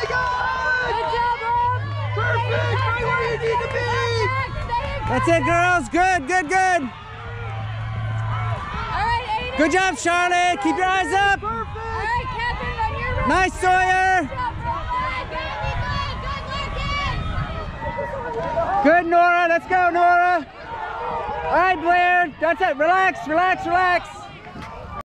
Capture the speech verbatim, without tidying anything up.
my God! Good job, Rob! Perfect! Right where you need to be! That's it, girls. Good, good, good. All right, Aiden. Good job, Charlotte. Keep your eyes up. Perfect! All right, Catherine, on your right. Nice, Sawyer. Good, Nora. Let's go, Nora. All right, Blair. That's it. Relax, relax, relax.